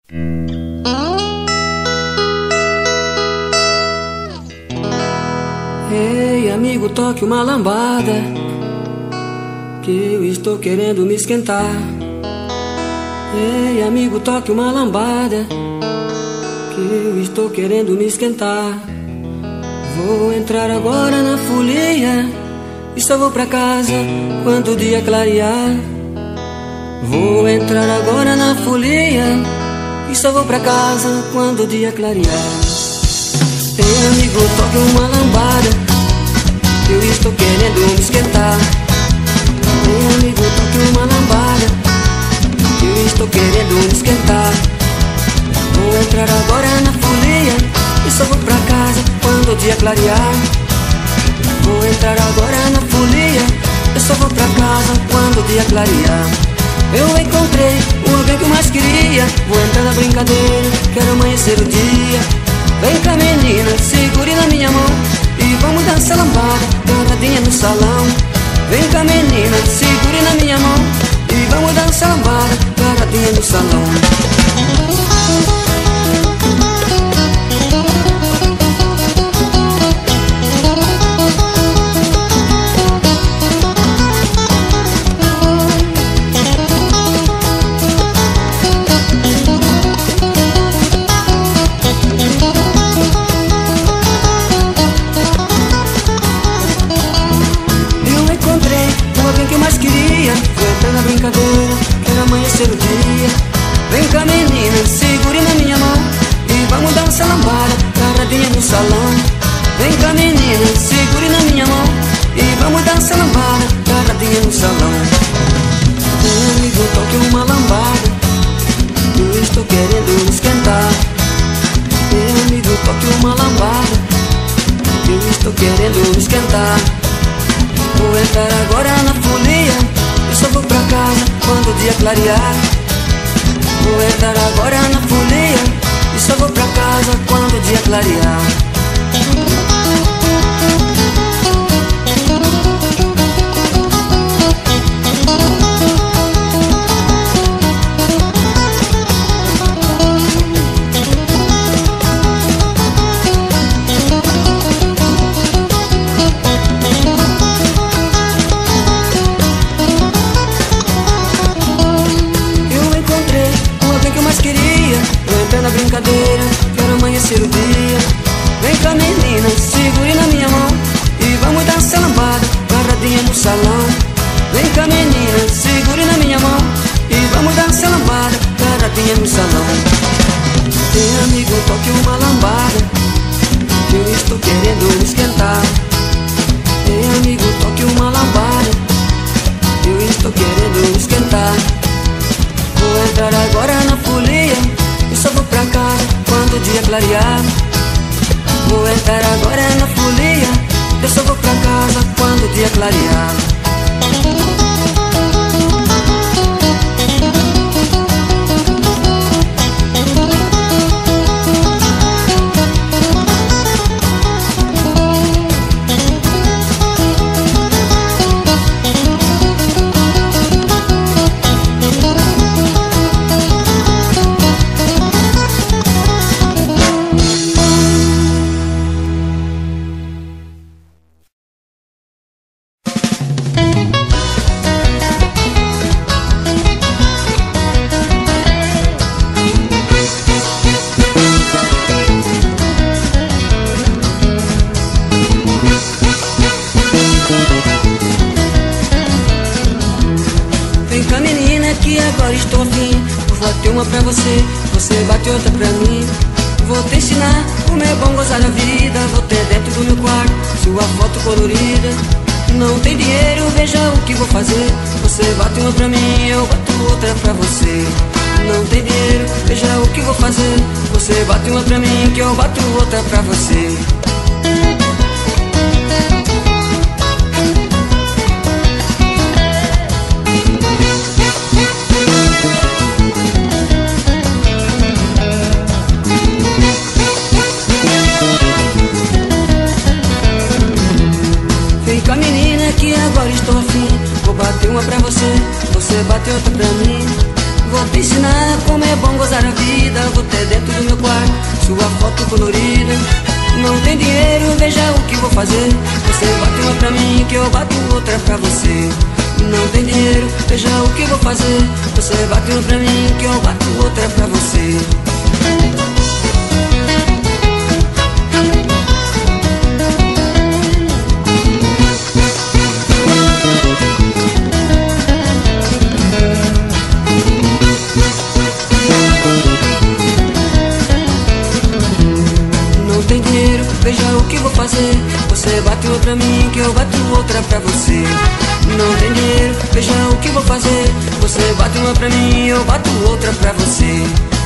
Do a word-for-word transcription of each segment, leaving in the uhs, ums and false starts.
Ei, amigo, toque uma lambada, que eu estou querendo me esquentar. Ei, amigo, toque uma lambada, que eu estou querendo me esquentar. Vou entrar agora na folia e só vou pra casa quando o dia clarear. Vou entrar agora na folia e só vou pra casa quando o dia clarear. Ei, amigo, toque uma lambada, que eu estou querendo me esquentar. Ei, amigo, toque uma lambada, que eu estou querendo me esquentar. Vou entrar agora na folia e só vou pra casa quando o dia clarear. Vou entrar agora na folia, eu só vou pra casa quando o dia clarear. Eu encontrei o alguém que eu mais queria. Vou entrar na brincadeira, quero amanhecer o dia. Vem cá, menina, segure na minha mão e vamos dançar lambada, agarradinha no salão. Vem cá, menina, segure na minha mão e vamos dançar lambada, agarradinha no salão. Quero amanhecer o dia. Vem cá, menina, segure na minha mão e vamos dançar lambada, agarradinha no salão. Vem cá, menina, segure na minha mão e vamos dançar lambada, agarradinha no salão. Meu amigo, toque uma lambada, eu estou querendo me esquentar. Meu amigo, toque uma lambada, eu estou querendo me esquentar. Vou entrar agora na folia, eu só vou pra casa quando o dia clarear. Vou entrar agora na folia e só vou pra casa quando o dia clarear. Brincadeira, quero amanhecer o dia. Vem cá, menina, segure na minha mão e vamos dançar lambada, agarradinha no salão. Vem cá, menina, segure na minha mão e vamos dançar lambada, agarradinha no salão. Tem amigo, toque uma lambada, que eu estou querendo me esquentar. Tem amigo, toque uma lambada, que eu estou querendo me esquentar. Vou entrar agora na folia, eu só vou pra casa quando o dia clarear. Vou entrar agora na folia, eu só vou pra casa quando o dia clarear. Uma pra você, você bate outra pra mim. Vou te ensinar como é bom gozar a vida. Vou ter dentro do meu quarto sua foto colorida. Não tem dinheiro, veja o que vou fazer. Você bate uma pra mim, eu bato outra pra você. Não tem dinheiro, veja o que vou fazer. Você bate uma pra mim, que eu bato outra pra você. Estou afim, vou bater uma pra você, você bate outra pra mim. Vou te ensinar como é bom gozar a vida, vou até dentro do meu quarto, sua foto colorida. Não tem dinheiro, veja o que vou fazer. Você bate uma pra mim, que eu bato outra pra você. Não tem dinheiro, veja o que vou fazer. Você bate uma pra mim, que eu bato outra pra você. Veja o que vou fazer. Você bate uma pra mim, que eu bato outra pra você. Não tem dinheiro, veja o que vou fazer. Você bate uma pra mim, eu bato outra pra você.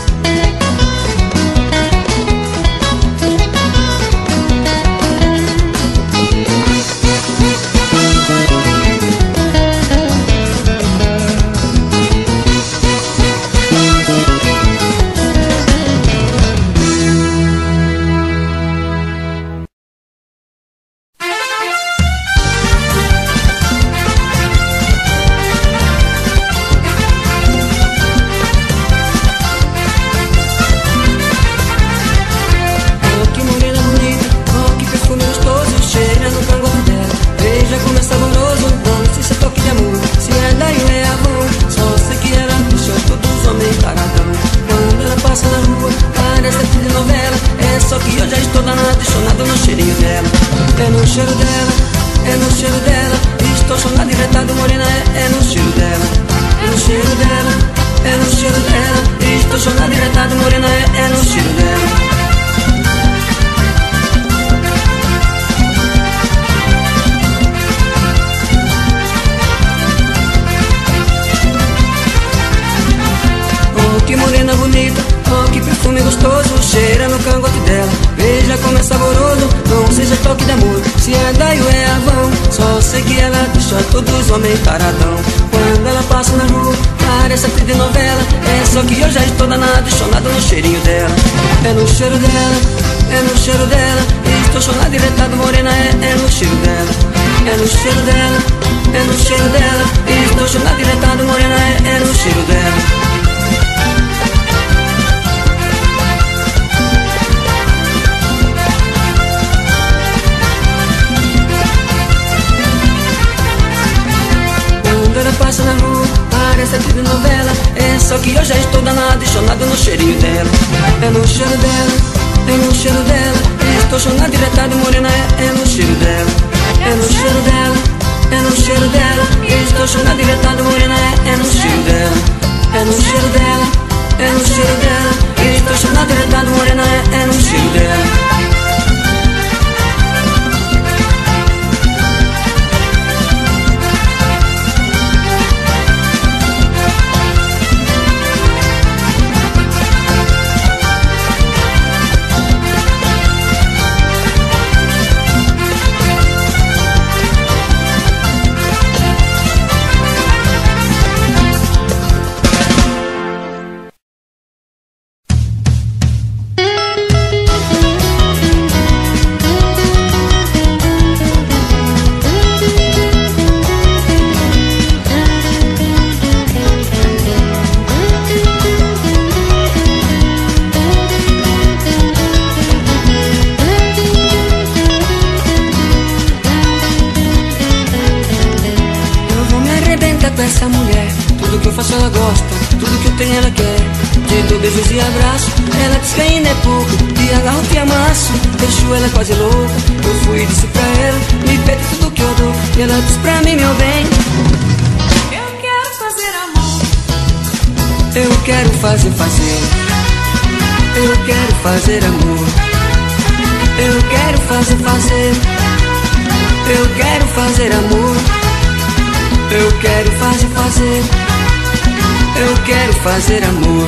Fazer amor.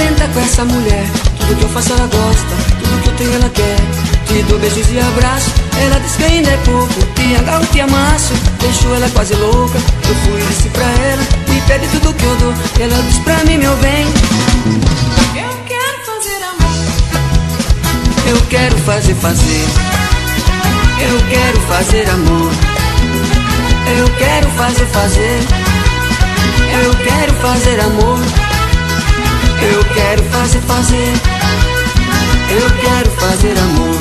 essa mulher. Tudo que eu faço ela gosta, tudo que eu tenho ela quer. Te dou beijos e abraços, Ela diz que ainda é pouco, te agarro, te amasso, deixo ela quase louca. Eu fui e disse pra ela, me pede tudo que eu dou. Ela diz pra mim, meu bem, eu quero fazer amor. Eu quero fazer, fazer. Eu quero fazer amor. Eu quero fazer, fazer. Eu quero fazer amor. Eu quero fazer, fazer. Eu quero fazer amor.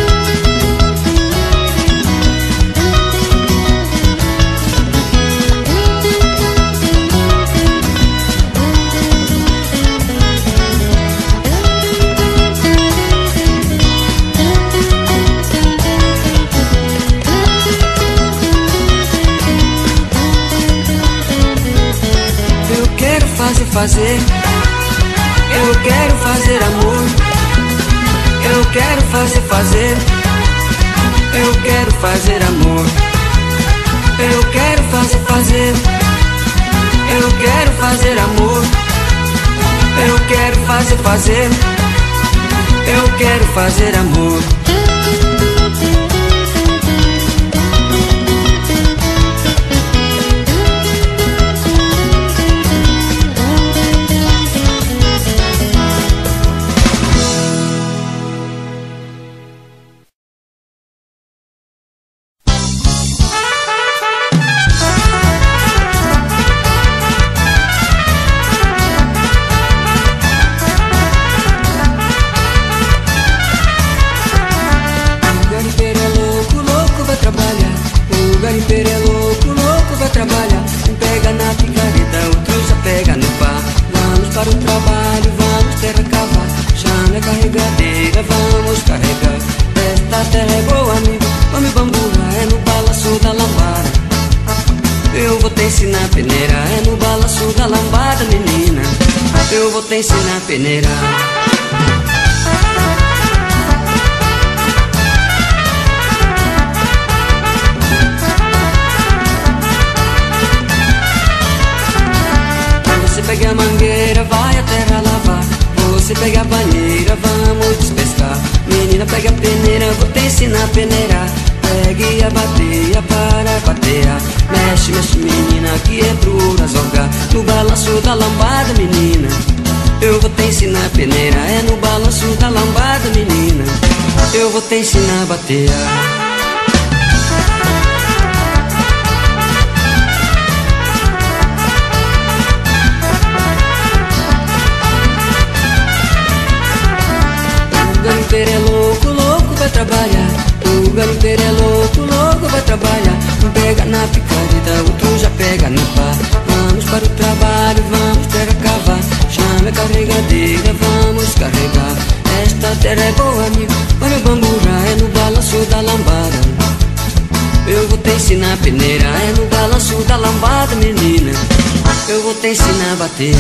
Fazer, eu quero fazer amor. Eu quero fazer, fazer. Eu quero fazer amor. Eu quero fazer, fazer. Eu quero fazer amor. Eu quero fazer, fazer. Eu quero fazer amor. Ensinar a peneirar. Você pega a mangueira, vai a terra lavar. Você pega a banheira, vamos despescar. Menina, pega a peneira, vou te ensinar a peneirar. Pegue a bateia para batear. Mexe, mexe, menina, que é pro azogar. No balanço da lambada, menina, eu vou te ensinar a peneira. É no balanço da lambada, menina, eu vou te ensinar a bater. O garimpeiro é louco, louco vai trabalhar. O garimpeiro é louco, louco vai trabalhar. Um pega na picareta, outro já pega na pá. Vamos para o trabalho, vamos terra cavar. Chama a carregadeira, vamos carregar. Esta terra é boa, amigo, olha o bamburá, é no balanço da lambada. Eu vou te ensinar a peneira, é no balanço da lambada, menina, eu vou te ensinar a bater.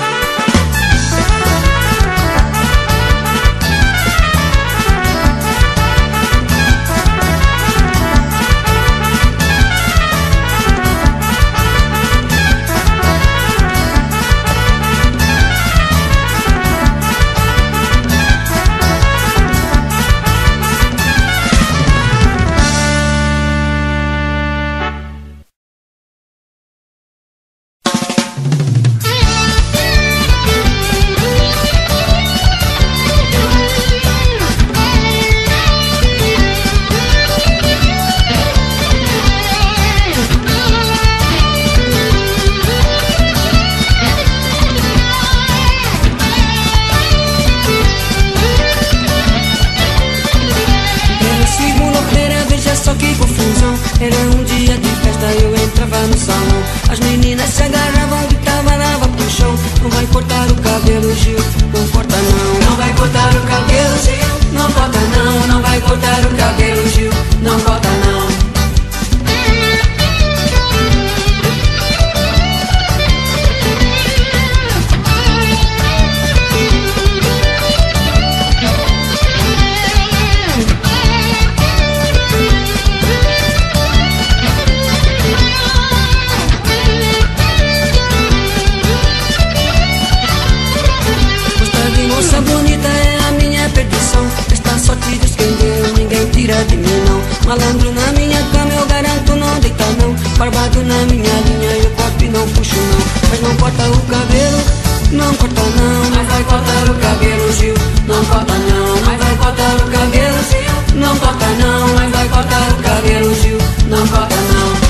Era um dia de festa, eu entrava no salão. As meninas se agarravam, gritavam, lava pro chão. Não vai cortar o cabelo, Gil, não corta não. Não vai cortar o cabelo, Gil, não corta não. Não vai cortar o cabelo, Gil, não corta não. Malandro na minha cama eu garanto não deita não. Barbado na minha linha eu corto e não puxo não. Mas não corta o cabelo, não corta não. Mas vai cortar o cabelo, Gil, não corta não. Mas vai cortar o cabelo, Gil, não corta não. Mas vai cortar o cabelo, Gil, não corta não.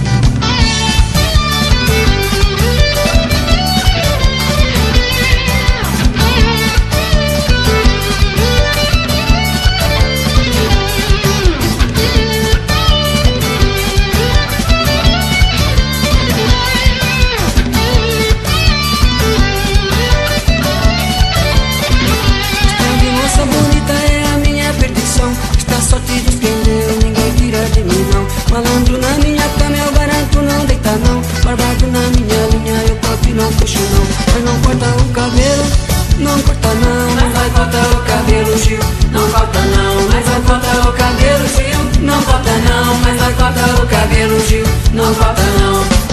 Malandro na minha cama eu garanto não deita não. Barbado na minha linha eu corto e não puxo não. Mas não corta o cabelo, não corta não. Mas vai cortar o cabelo, Gil, não corta não. Mas vai cortar o cabelo, Gil, não corta não. Mas vai cortar o cabelo, Gil, não corta não.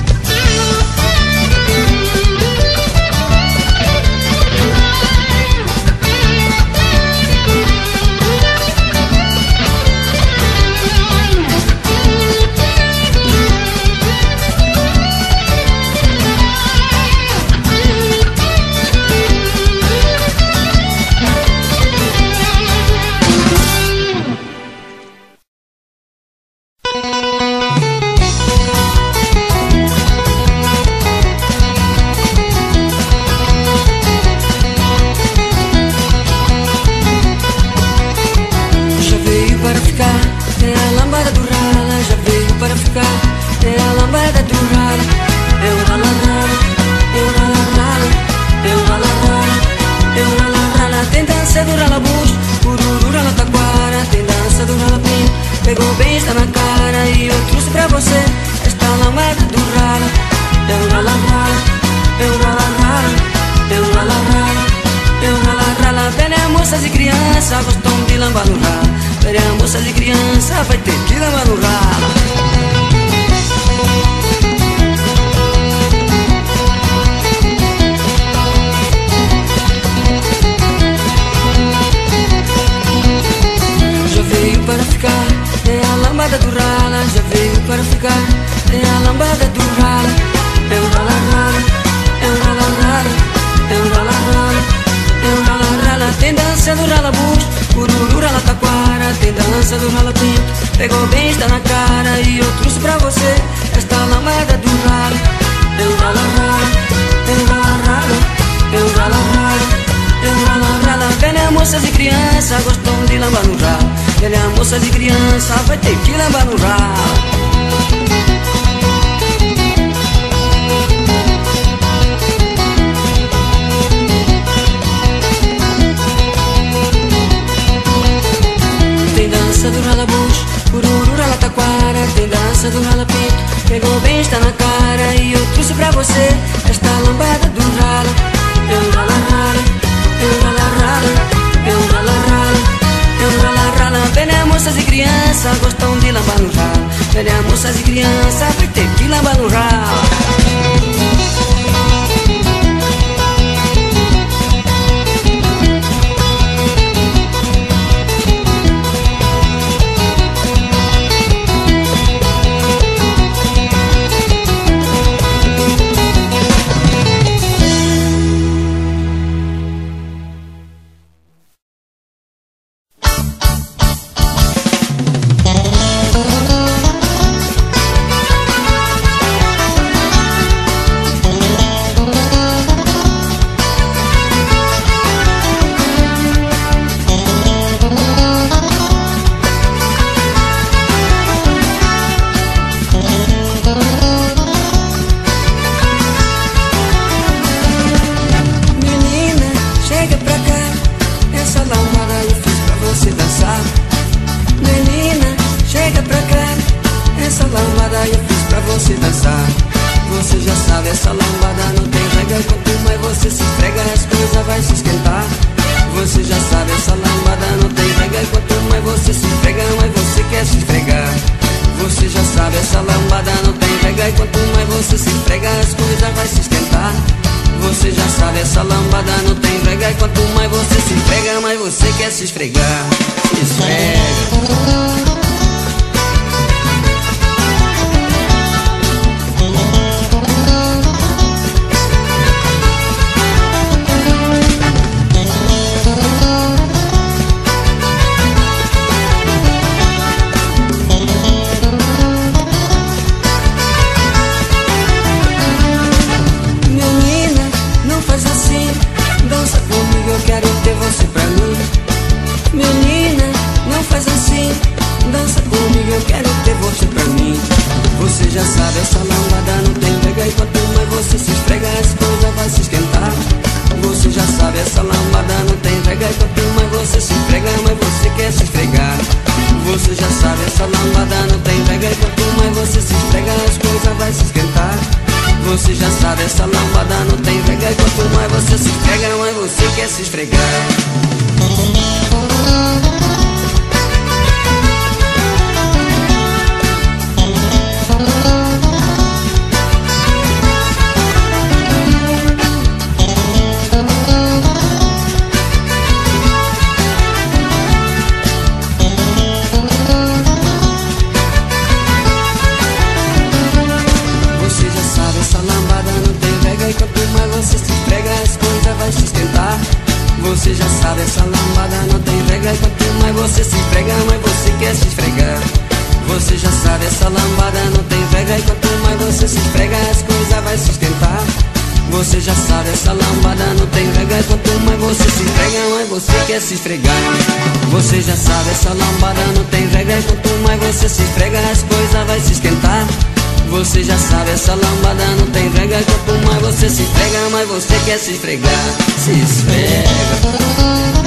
Pegou bem, está na cara e eu trouxe pra você esta lambada do rala. Eu rala rala, eu rala rala, eu rala rala, eu rala rala. Velha moças e crianças gostam de lambar no rala. Velha moças e crianças vai ter que lambar no rala. Já veio para ficar, é a lambada do rala, já veio para ficar. É a lambada do rala. É o rala rala, é o rala rala, é o rala rala, é o rala rala. Tem dança do rala bus, cururu rala taquara. Tem dança do rala pinto, pegou bem, está na cara e eu trouxe pra você esta lambada do rala. É o rala rala, é o rala rala, é o rala rala, é o rala rala. Velha moças e crianças gostam de lambar no rala. Velha moças e crianças vai ter que lambar no rala. Tem dança do rala bus, cururu rala taquara. Tem dança do rala pinto, pegou bem, está na cara e eu trouxe pra você esta lambada do rala. Eu rala rala, eu rala rala, eu rala rala, eu rala rala. Velha moças e crianças gostam de lambar no rala. Velha moças e crianças vai ter que lambar no rala. Se esfregar, se esfrega. essa lambada não tem regra. E quanto mais você se esfrega, mais você quer se esfregar. Você já sabe, essa lambada não tem regra. E quanto mais você se esfrega, mais você quer se esfregar. Você já sabe, essa lambada não tem regra. E quanto mais você se esfrega, as coisas vai se esquentar. Você já sabe, essa lambada não tem regra. E quanto mais você se esfrega, mais você quer se esfregar. Você já sabe, essa lambada não tem regra. E quanto mais você se esfrega, as coisas vai se esquentar. Você já sabe, essa lambada não tem regra. Quanto mais você se esfrega, mais você quer se esfregar. Se esfrega.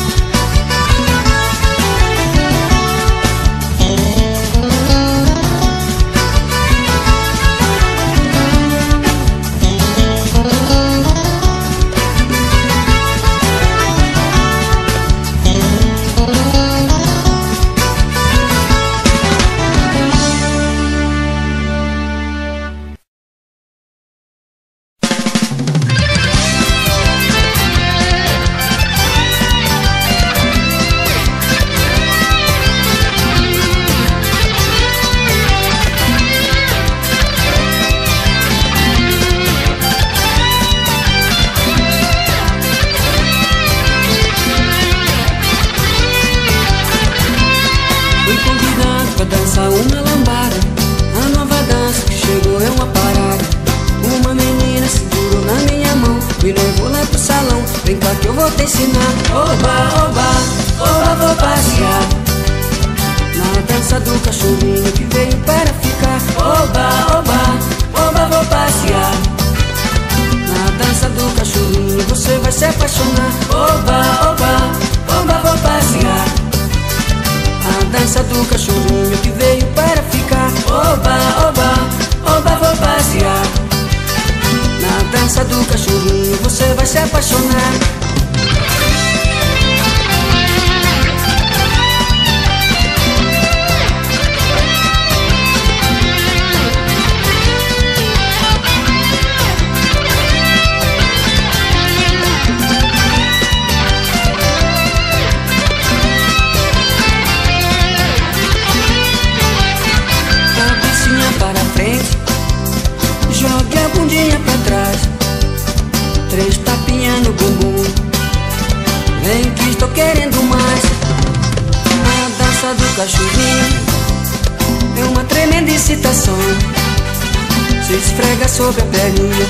Sobre a perninha,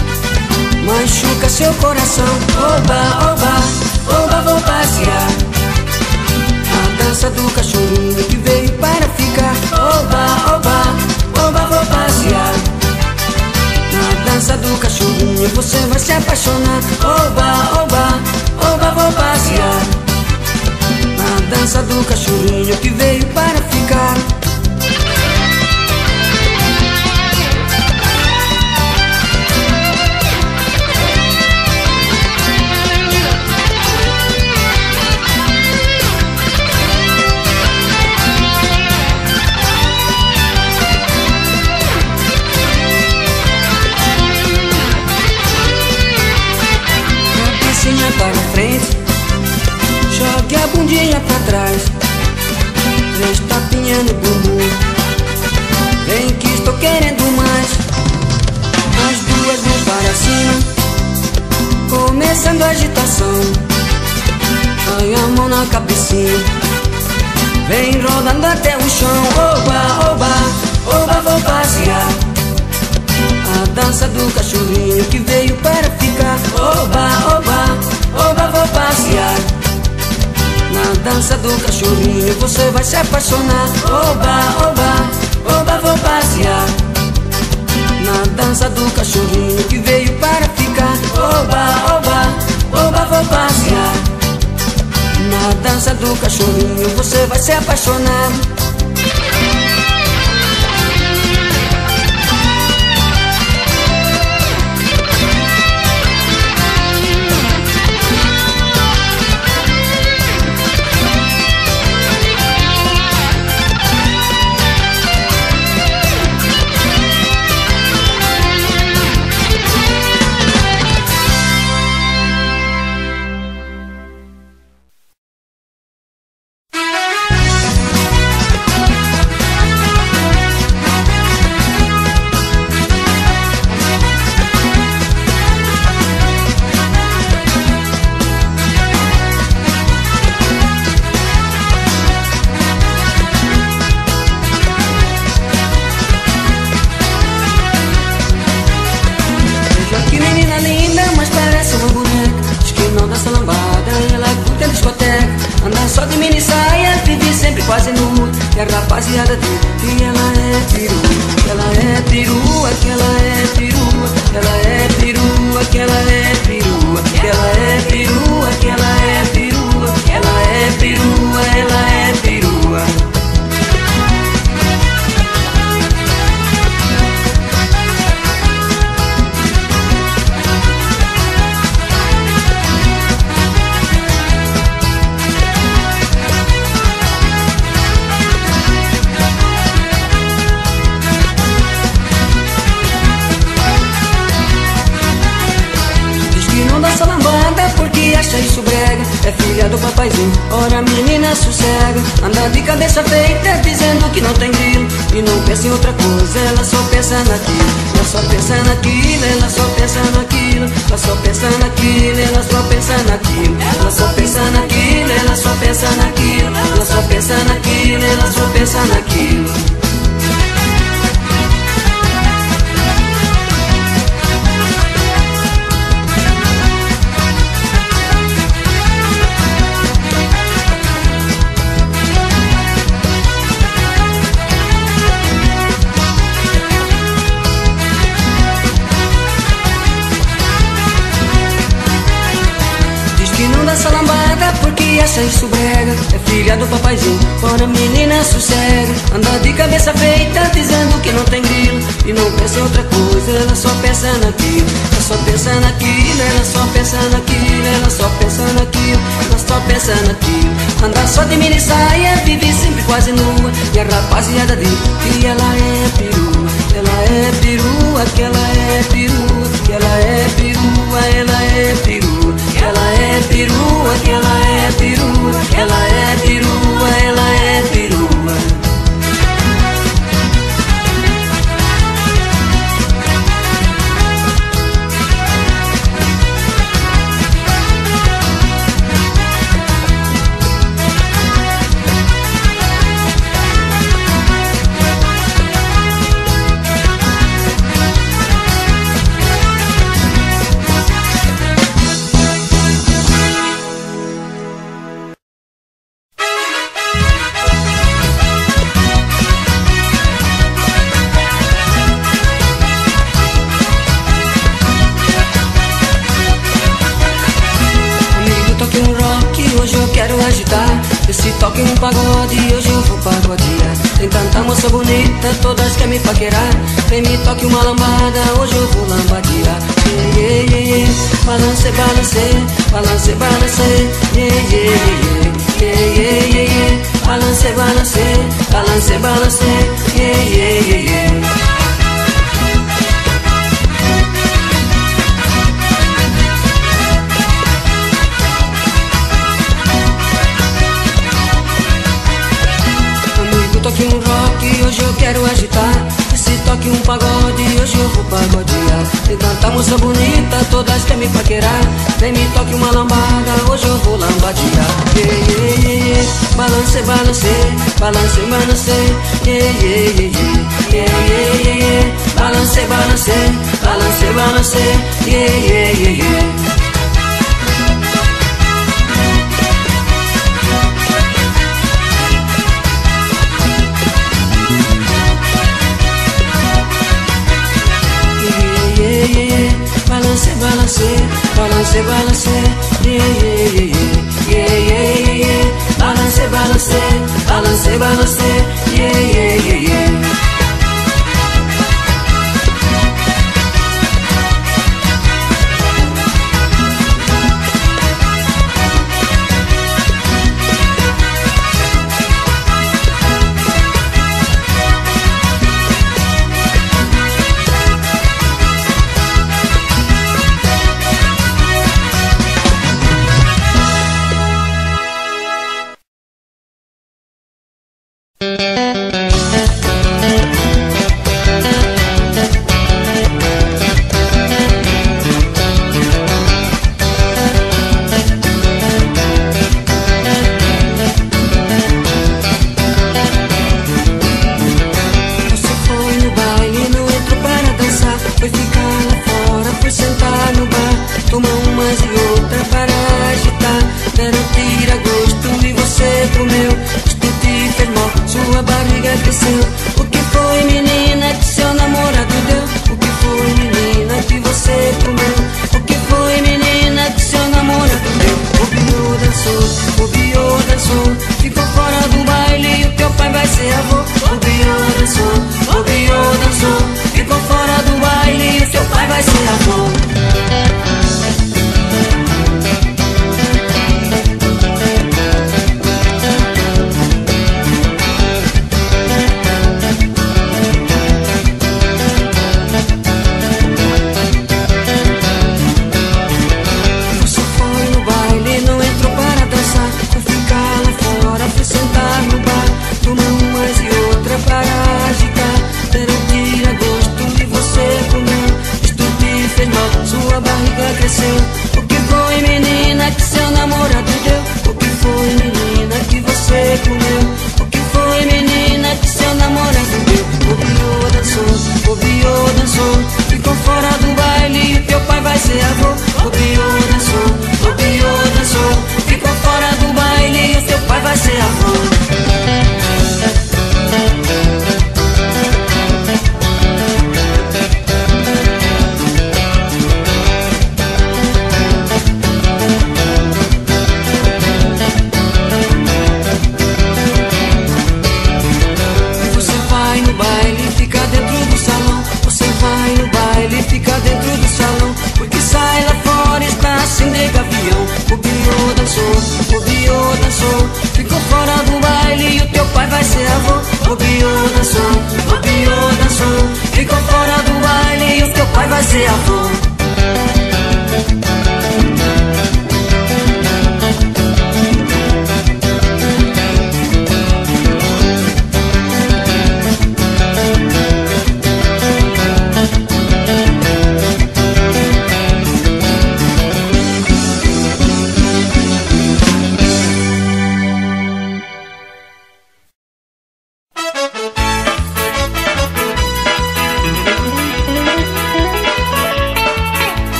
machuca seu coração. Oba, oba, oba, vou passear. A dança do cachorrinho que veio para ficar. Oba, oba, oba, vou passear. Na dança do cachorrinho você vai se apaixonar. Oba, oba, oba, vou passear. Na dança do cachorrinho que veio para ficar. Para frente, jogue a bundinha pra trás, três tapinhas no bumbum. Vem que estou querendo mais. As duas mãos para cima, começando a agitação. Põe a mão na cabecinha, vem rodando até o chão. Oba, oba, oba, vou passear. A dança do cachorrinho que veio para ficar. Oba, oba, oba, vou passear. Na dança do cachorrinho você vai se apaixonar. Oba, oba, oba, vou passear. Na dança do cachorrinho que veio para ficar. Oba, oba, oba, vou passear. Na dança do cachorrinho você vai se apaixonar. é filha do papaizinho. Ora menina sossega, anda de cabeça feita, dizendo que não tem grilo e não pensa em outra coisa, ela só pensa naquilo. Ela só pensa naquilo, ela só pensa naquilo. Ela só pensa naquilo, ela só pensa naquilo. Ela só pensa naquilo, ela só pensa naquilo. Ela só pensa naquilo, ela só pensa naquilo. Essa lambada porque essa isso brega, é filha do papaizinho. Ora menina sossega, anda de cabeça feita, dizendo que não tem grilo e não pensa em outra coisa, ela só pensa naquilo. Ela só pensa naquilo, ela só pensa naquilo. Ela só pensa naquilo, ela só pensa naquilo. Anda só de mini saia, vive sempre quase nua, e a rapaziada diz que ela é perua. Ela é perua, que ela é perua, que ela é perua, ela é perua. Ela é perua, que ela é perua, ela é perua, ela é perua. Esse toque um pagode, hoje eu vou pagodear. Tem tanta moça bonita, todas querem me paquerar. Vem me toque uma lambada, hoje eu vou lambadear. Yeah, yeah, yeah, yeah. Balance, balance, balance, balance. Yeah, yeah, yeah, yeah, yeah, yeah, yeah. Balance, balance, balance, balance. Yeah, yeah, yeah, yeah. Toque um rock, hoje eu quero agitar. Esse toque um pagode, hoje eu vou pagodear. Tem tanta moça bonita, todas querem me paquerar. Vem me toque uma lambada, hoje eu vou lambadear. Yeah, yeah, yeah, yeah. Balance, balance, balance, balance. Yeah, yeah, yeah, yeah, yeah, yeah, yeah, yeah. Balance, balance, balance, balance. Yeah, yeah, yeah, yeah. Balance, balance, balance, balance, yeah, yeah, yeah, yeah, yeah, yeah, yeah. Balance, balance, balance, balance, yeah, yeah, yeah, yeah.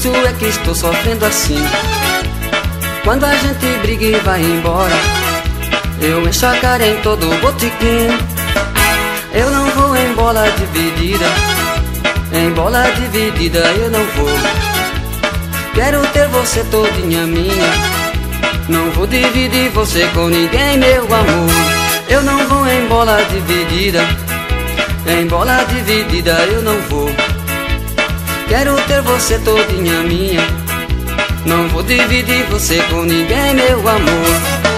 isso é que estou sofrendo assim. Quando a gente briga e vai embora, eu encho a cara em todo o botiquim. Eu não vou em bola dividida, em bola dividida eu não vou. Quero ter você todinha minha, não vou dividir você com ninguém, meu amor. Eu não vou em bola dividida, em bola dividida eu não vou. Quero ter você todinha minha, não vou dividir você com ninguém, meu amor.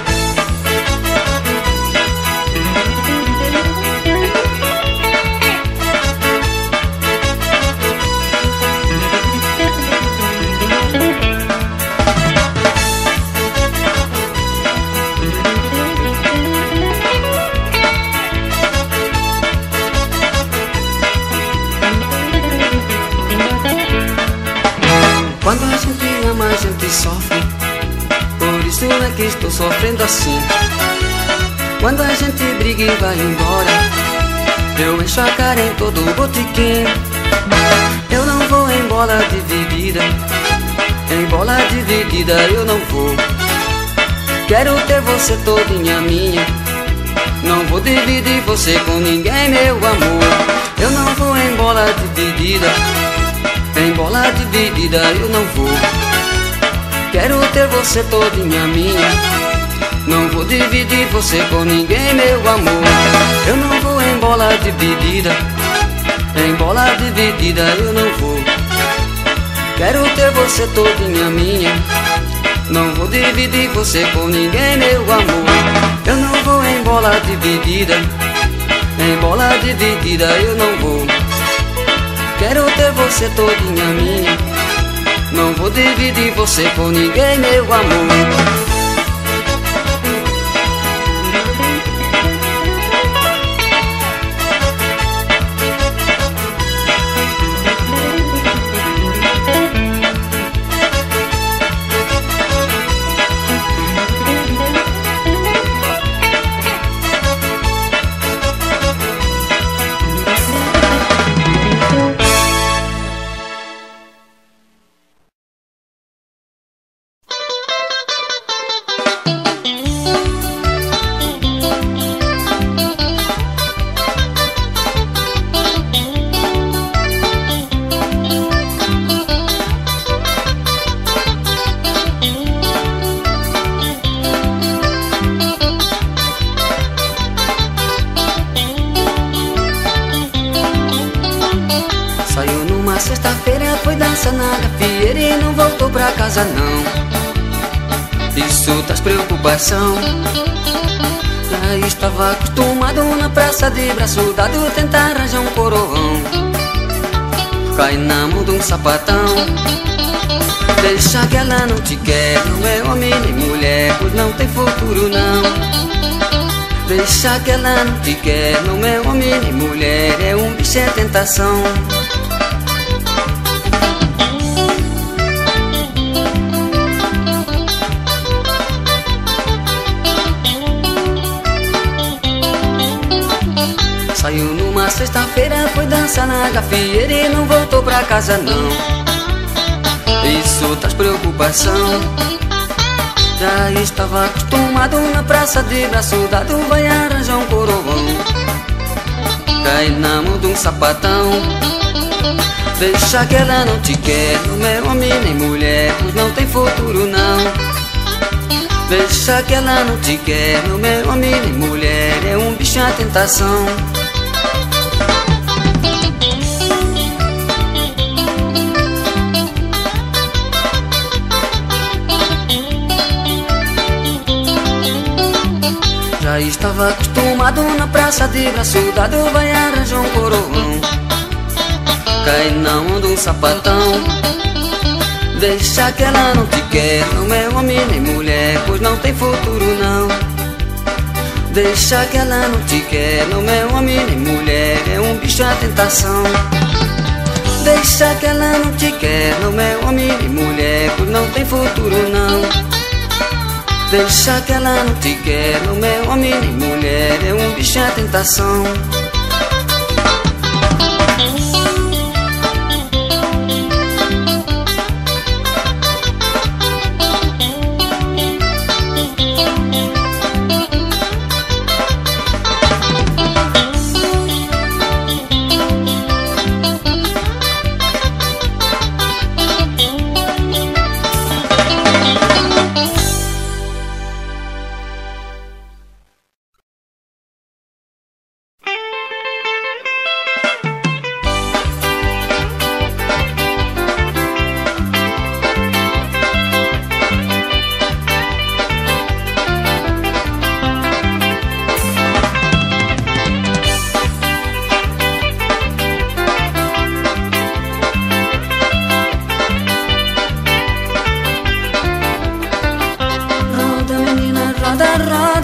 Quando a gente ama, a gente sofre, por isso é que estou sofrendo assim. Quando a gente briga e vai embora, eu encho a cara em todo o botiquim. Eu não vou em bola dividida, em bola dividida eu não vou. Quero ter você todinha minha, não vou dividir você com ninguém, meu amor. Eu não vou em bola dividida, em bola dividida eu não vou. Quero ter você todinha minha, não vou dividir você com ninguém, meu amor. Eu não vou em bola dividida, em bola dividida eu não vou. Quero ter você todinha minha, não vou dividir você com ninguém, meu amor. Eu não vou em bola dividida, em bola dividida eu não vou. Quero ter você todinha minha, não vou dividir você com ninguém, meu amor. Saiu numa sexta-feira, foi dançar na gafieira e não voltou pra casa não. Isso traz preocupação. Já estava acostumado na praça de braço dado tentar arranjar um coroão. Cai na mão de um sapatão. Deixa que ela não te quer, não é homem nem mulher, pois não tem futuro não. Deixa que ela não te quer, não é homem nem mulher, é um bicho, é tentação. Saiu numa sexta-feira, foi dançar na gafieira e não voltou pra casa não. Isso traz preocupação. Já estava acostumado na praça de braço dado, vai arranjar um coroão. Cai na mão de um sapatão. Deixa que ela não te quer, não é homem nem mulher, pois não tem futuro não. Deixa que ela não te quer, não é homem nem mulher, é um bicho, a tentação. Já estava acostumado na praça de braço dado, vai arranjar um coroão. Cai na mão de um sapatão. Deixa que ela não te quer, não é homem nem mulher, pois não tem futuro não. Deixa que ela não te quer, não é homem nem mulher, é um bicho, a tentação. Deixa que ela não te quer, não é homem nem mulher, pois não tem futuro não. Deixa que ela não te quer, não é homem nem mulher, é um bicho, a tentação.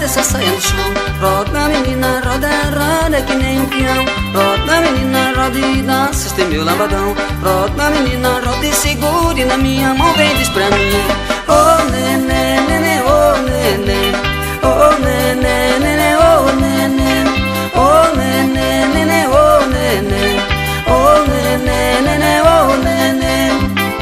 essa saia no chão. Roda menina, roda, roda que nem um peão. Roda menina, roda e dança este meu lambadão. Roda menina, roda e segure na minha mão, vem diz pra mim. Oh nenê, nenê, oh nenê. Oh nenê, nenê, oh nenê. Oh nenê, nenê, oh nenê. Oh nenê, nenê, oh nenê.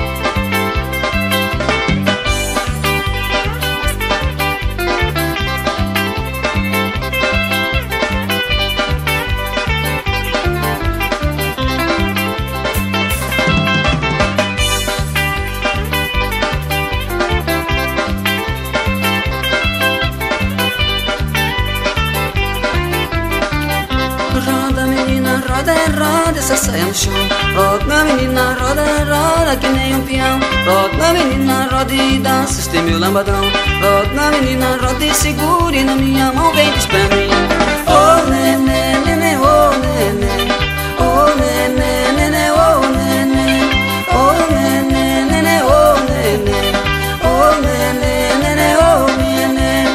Roda, roda, essa saia no chão. Roda, menina, roda, roda que nem um peão. Roda, menina, roda e dança este meu lambadão. Roda, menina, roda e segure na minha mão, vem diz pra mim. Oh nenê, nenê, oh nenê. Oh nenê, nenê, oh nenê. Oh nenê, nenê, oh nenê. Oh nenê, nenê, oh nenê.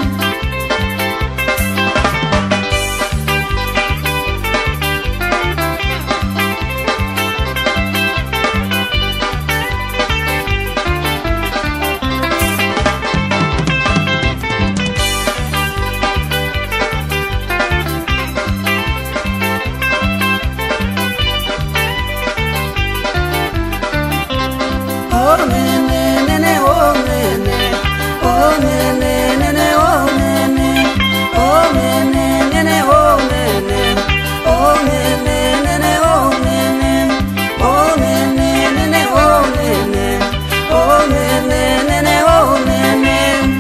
Oh nenê, nenê, oh nenê. Oh nenê, nenê, oh nenê. Oh nenê, nenê, oh nenê. Oh nenê, nenê, oh nenê. Oh nenê, nenê, oh nenê. Oh nenê, nenê, oh nenê.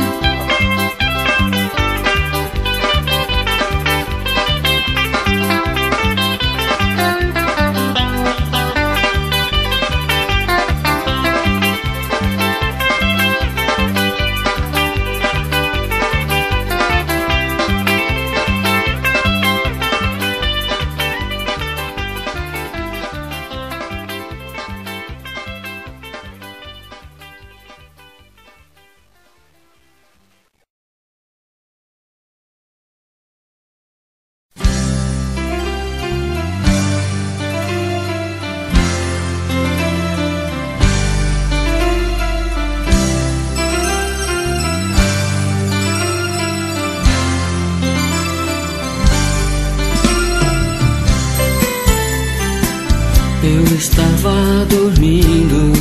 Eu estava dormindo,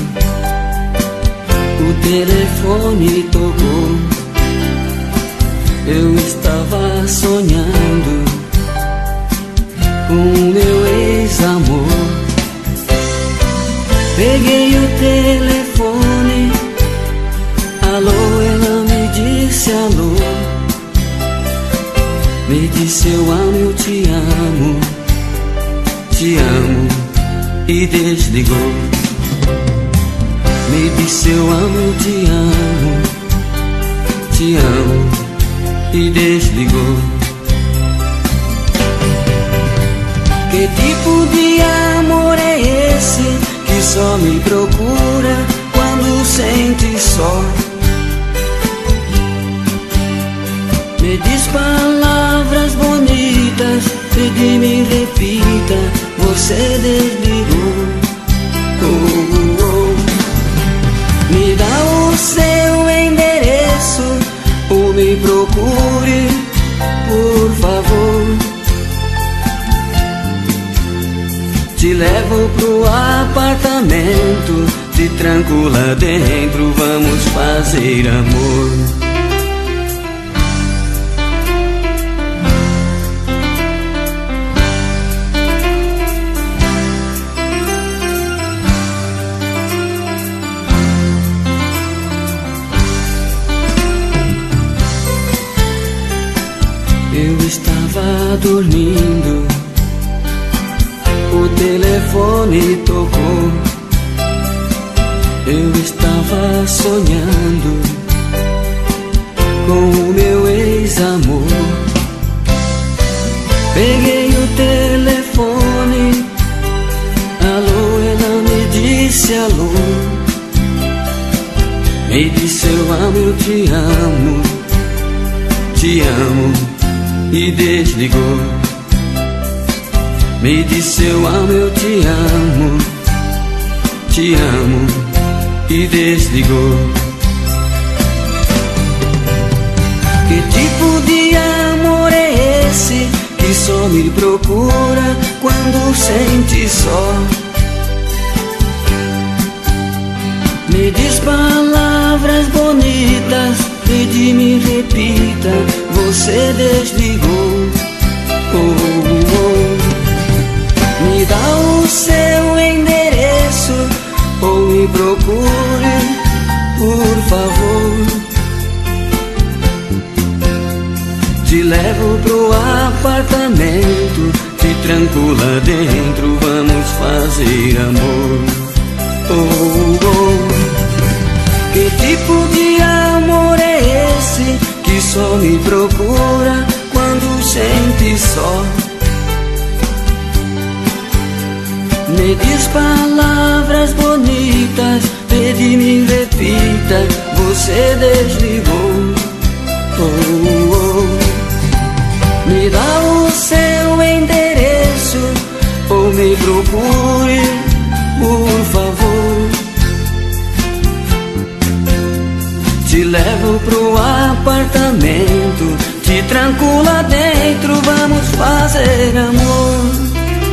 o telefone tocou. Eu estava sonhando com meu ex-amor. Peguei o telefone, alô, ela me disse alô. Me disse eu amo, eu te amo, te amo. E desligou. Me disse eu amo, eu te amo, te amo. E desligou. Que tipo de amor é esse que só me procura quando sente só? Me diz palavras bonitas, pedi me repita, você desligou. Oh, oh, oh. Me dá o seu endereço ou me procure, por favor. Te levo pro apartamento, te tranco lá dentro, vamos fazer amor. Eu estava dormindo, o telefone tocou. Eu estava sonhando com o meu ex-amor. Peguei o telefone, alô, ela me disse alô. Me disse eu amo, eu te amo, te amo e desligou. Me disse eu amo, eu te amo, te amo e desligou. Que tipo de amor é esse que só me procura quando sente só? Me diz palavras bonitas, pede me repita, você desligou. Oh, oh, oh. Me dá o seu endereço ou me procure, por favor. Te levo pro apartamento, te tranco lá dentro, vamos fazer amor. Oh, oh. Que tipo de amor é esse que só me procura quando sente só? Me diz palavras bonitas, pede me repita, você desligou. Oh, oh. Me dá o seu endereço ou me procure, por favor. Te levo pro apartamento, te tranco lá dentro, vamos fazer amor.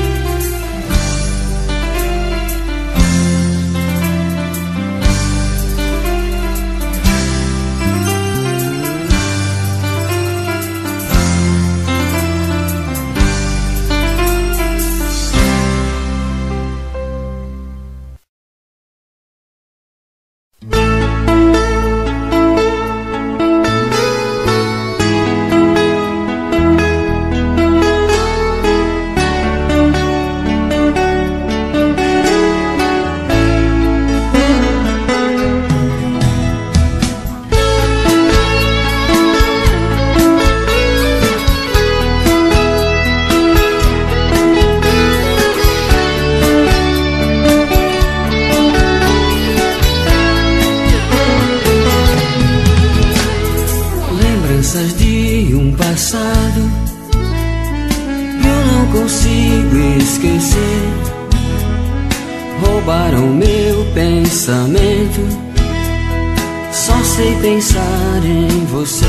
Só sei pensar em você.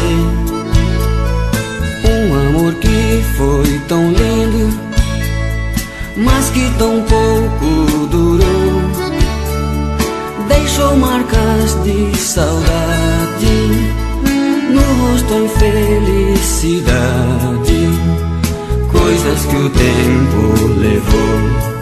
Um amor que foi tão lindo, mas que tão pouco durou. Deixou marcas de saudade no rosto, em felicidade, coisas que o tempo levou.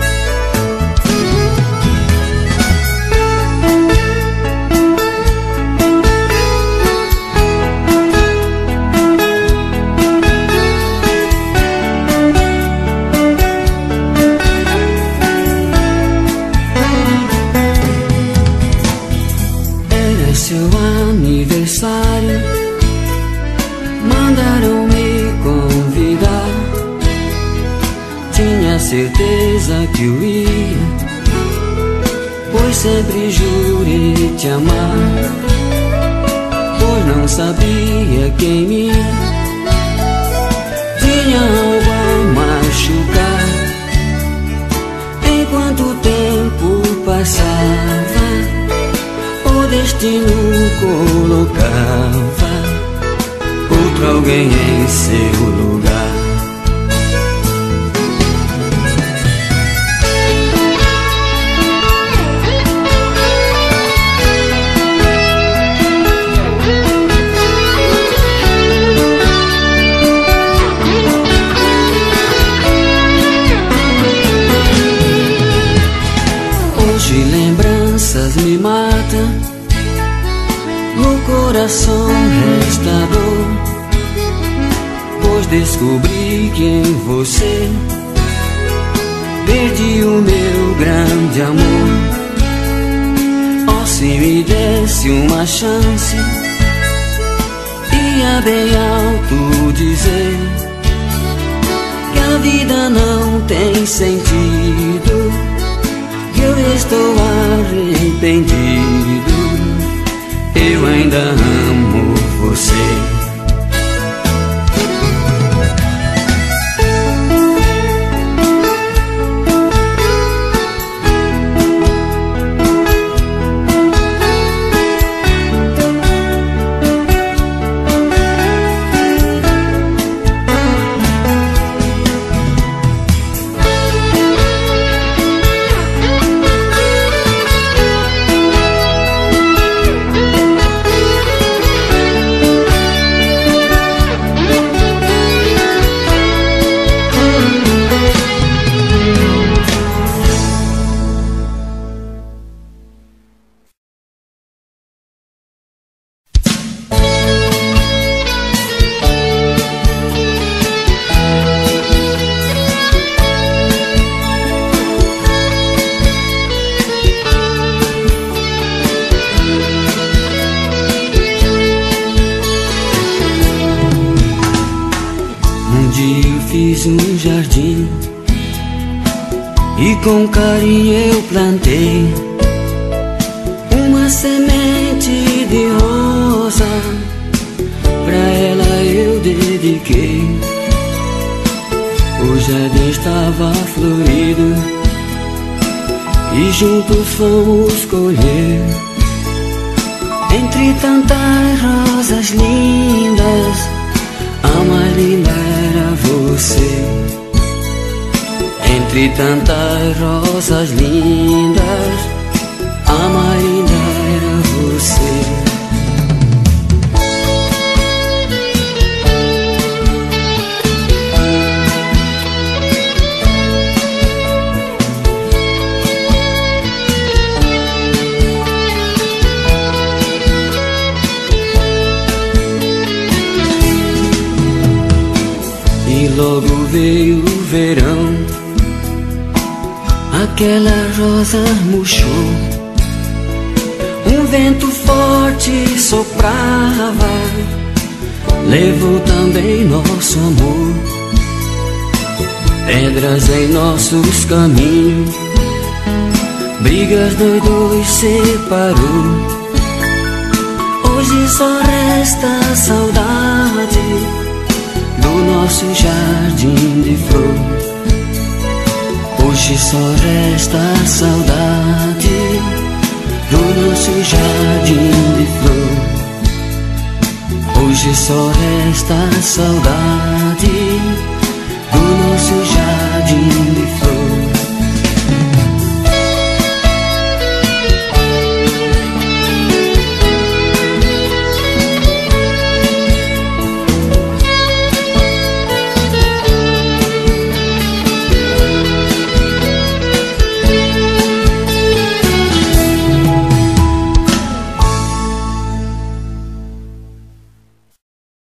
Seu aniversário, mandaram me convidar. Tinha certeza que eu ia, pois sempre jurei te amar. Pois não sabia que em mim tinha algo a machucar. Enquanto o tempo passava, o destino colocava outro alguém em seu lugar. Hoje lembranças me matam, no coração resta dor, pois descobri que em você perdi o meu grande amor. Oh, se me desse uma chance, ia bem alto dizer que a vida não tem sentido, que eu estou arrependido. Eu ainda amo você. fiz um jardim e com carinho eu plantei uma semente de rosa, pra ela eu dediquei. O jardim estava florido e juntos fomos colher. Entre tantas rosas lindas, a mais linda era você. Entre tantas rosas lindas, a mais linda era você. E logo veio o verão, aquela rosa murchou. Um vento forte soprava, levou também nosso amor. Pedras em nossos caminhos, brigas nós dois separou. Hoje só resta saudade do nosso jardim de flor. Hoje só resta saudade do nosso jardim de flor. Hoje só resta saudade do nosso jardim